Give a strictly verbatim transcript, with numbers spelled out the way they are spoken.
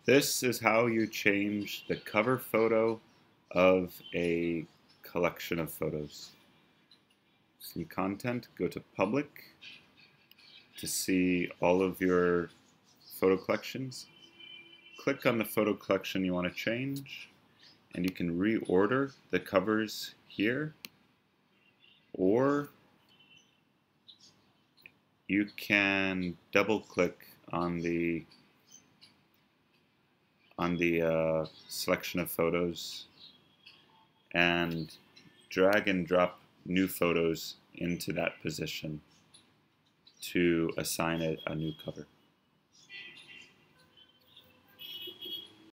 This is how you change the cover photo of a collection of photos. See content, go to public to see all of your photo collections. Click on the photo collection you want to change, and you can reorder the covers here, or you can double click on the on the uh, selection of photos and drag and drop new photos into that position to assign it a new cover.